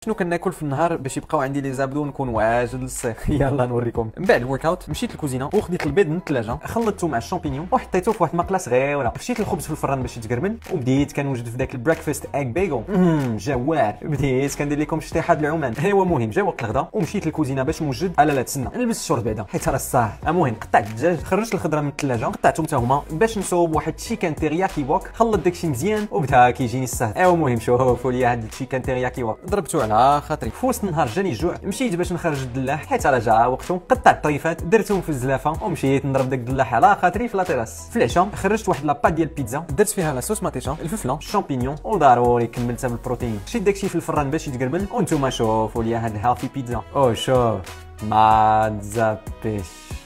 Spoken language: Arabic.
شنو كناكل في النهار باش يبقاو عندي لي زابدو نكون واجد للصيف. يلا نوريكم. من بعد الورك اوت مشيت للكوزينه وخديت البيض من الثلاجه، خلطته مع الشامبينيون وحطيته في واحد المقله صغيره، مشيت الخبز في الفران باش يتقرمل، وبديت كنوجد في ذاك البريكفاست ايغ بيجل. جا واعر. بديت كندير لكم شطيحه د العمان. ايوا مهم جا وقت الغدا ومشيت للكوزينه باش نوجد. لا تسنى نلبس الشورت بعدا حيت راه الصاح. المهم قطعت الدجاج، خرجت الخضره من الثلاجه قطعتهم حتى هما باش نصوب واحد تشيكن تيرياكي ووك. خلط داكشي مزيان وبدا كيجيني السهل. ايوا مهم شوفوا لي هاد التشيكن تيرياكي ووك ضربته على خاطري. في وسط النهار جاني الجوع، مشيت باش نخرج الدلاح حيت راه جا وقته. قطعت الطريفات درتهم في الزلافه ومشيت نضرب داك الدلاح على خاطري في لاطيراس. في العشاء خرجت واحد لاباط ديال البيتزا، درت فيها لا صوص ماتيشا، الفلفله، الشامبينيون، وضروري كملتها بالبروتين. شيت داكشي في الفران باش يتقربل، وانتم شوفوا لي هاد الهيلثي بيتزا. او شوف ما تزابيش.